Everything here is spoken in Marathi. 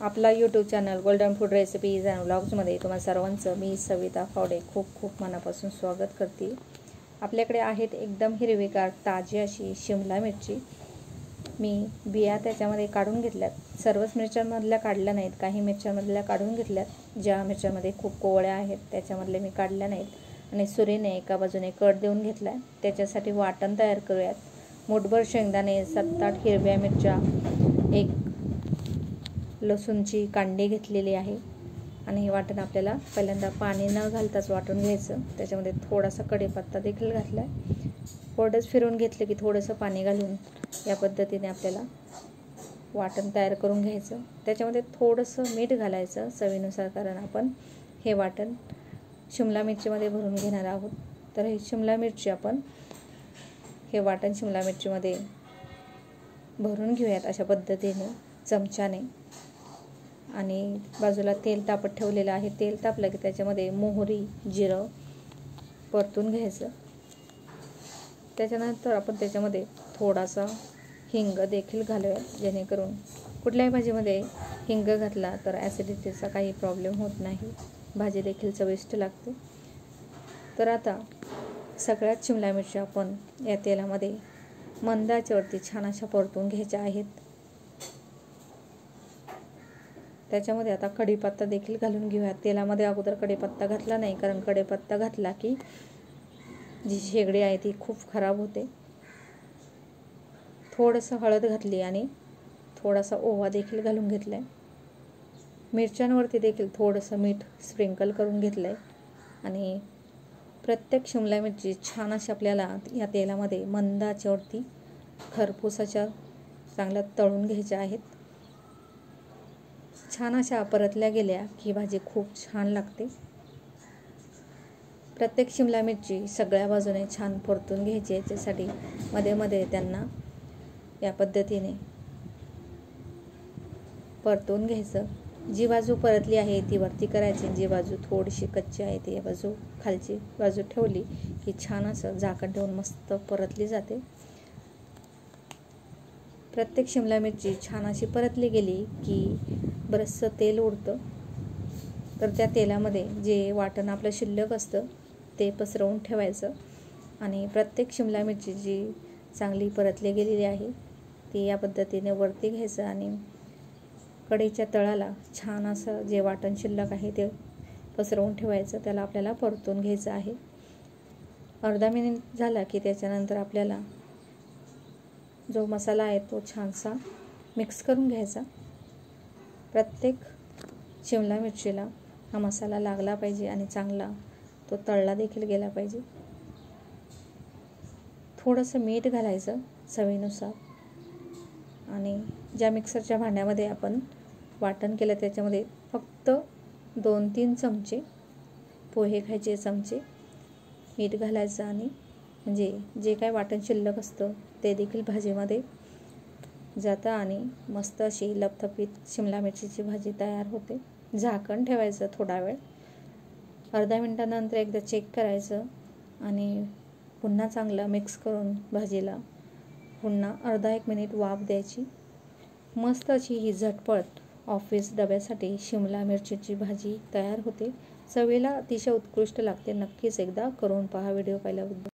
आपला YouTube channel golden food recipes and व्लॉग्समध्ये तुम्हा सर्वांचं मी सविता फावडे खूप खूप मनापासून स्वागत करते। आपल्याकडे आहेत एकदम हिरवीगार ताजी अशी शिमला मिरची। मी बिया त्याच्यामध्ये काढून घेतल्यात। सर्वच मिरच्यांमधल्या काढल्या नाहीत, काही मिरच्यांमधल्या काढून घेतल्यात। ज्या मिरच्यांमध्ये खूप कोवळ्या आहेत त्याच्यामधले मी काढल्या नाहीत आणि सुरीने एका बाजूने कट देऊन घेतलाय। त्याच्यासाठी वाटण तयार करूयात। मुठभर शेंगदाणे, 7-8 हिरव्या मिरच्या, एक लसूणची कांडी घेतलेली आहे आणि हे वाटण आपल्याला पहिल्यांदा पाणी न घालताच वाटून घ्यायचं। त्याच्यामध्ये थोडासा कढीपत्ता देखील घातलाय। कोरडंच फिरवून घेतलं की थोडंसं पाणी घालून या पद्धतीने आपल्याला वाटण तयार करून घ्यायचं। त्याच्यामध्ये थोडंसं मीठ घालायचं चवीनुसार, कारण आपण हे वाटण शिमला मिरचीमध्ये भरून घेणार आहोत। तर हे शिमला मिरची आपण हे वाटण शिमला मिरचीमध्ये भरून घेऊयात अशा पद्धतीने चमच्याने। आणि बाजूला तेल तापत ठेवलेलं आहे। तेल तापलं की त्याच्यामध्ये मोहरी, जिरं परतून घ्यायचं। त्याच्यानंतर आपण त्याच्यामध्ये थोडासा हिंग देखील घालूया, जेणेकरून कुठल्याही भाजीमध्ये हिंग घातला तर ॲसिडिटीचा काही प्रॉब्लेम होत नाही, भाजी देखील चविष्ट लागते। तर आता सगळ्यात शिमला मिरची आपण या तेलामध्ये मंद आचेवरती छान अशा परतून घ्यायच्या आहेत। त्याच्यामध्ये आता कढीपत्ता देखील घालून घेऊया। तेलामध्ये अगोदर कढीपत्ता घातला नाही, कारण कढीपत्ता घातला की जी शेगडी आहे ती खूप खराब होते। थोडंसं हळद घातली आणि थोडासा ओवा देखील घालून घेतलाय। मिरच्यांवरती देखील थोडंसं मीठ स्प्रिंकल करून घेतलंय आणि प्रत्येक शिमला मिरची छान अशी आपल्याला या तेलामध्ये मंद आचेवरती खरपूस अशा चांगल्या तळून घ्यायच्या आहेत। छान अशा परतल्या गेल्या की भाजी खूप छान लागते। प्रत्येक शिमला मिरची सगळ्या बाजूने छान परतून घ्यायची। याच्यासाठी मध्ये मध्ये त्यांना या पद्धतीने परतून घ्यायचं। जी बाजू परतली आहे ती वरती करायची, जी बाजू थोडीशी कच्ची आहे ती बाजू खालची बाजू ठेवली की छान असं झाकण ठेवून मस्त परतली जाते। प्रत्येक शिमला मिरची छान अशी परतली गेली की बरंचसं तेल उडतं। तर त्या तेलामध्ये जे वाटण आपलं शिल्लक असतं ते पसरवून ठेवायचं आणि प्रत्येक शिमला मिरची जी चांगली परतली गेलेली आहे ती या पद्धतीने वरती घ्यायचं आणि कढईच्या तळाला छान असं जे वाटण शिल्लक आहे ते पसरवून ठेवायचं। त्याला आपल्याला परतून घ्यायचं आहे। अर्धा मिनिट झाला की त्याच्यानंतर आपल्याला जो मसाला आहे तो छानसा मिक्स करून घ्यायचा। प्रत्येक शिमला मिरचीला हा मसाला लागला पाहिजे आणि चांगला तो तळला देखील गेला पाहिजे। थोडंसं मीठ घालायचं चवीनुसार आणि ज्या मिक्सरच्या भांड्यामध्ये आपण वाटण केलं त्याच्यामध्ये फक्त 2-3 चमचे पोहे खायचे चमचे मीठ घालायचं आणि म्हणजे जे काय वाटण शिल्लक असतं ते देखील भाजीमध्ये जातं आणि मस्त अशी लपथपीत शिमला मिरचीची भाजी तयार होते। झाकण ठेवायचं थोडा वेळ, अर्धा मिनिटानंतर एकदा चेक करायचं आणि पुन्हा चांगलं मिक्स करून भाजीला पुन्हा अर्धा-1 मिनिट वाफ द्यायची। मस्त अशी ही झटपट ऑफिस डब्यासाठी शिमला मिरचीची भाजी तयार होते। चवीला अतिशय उत्कृष्ट लागते। नक्कीच एकदा करून पहा। व्हिडिओ पाहिल्याबद्दल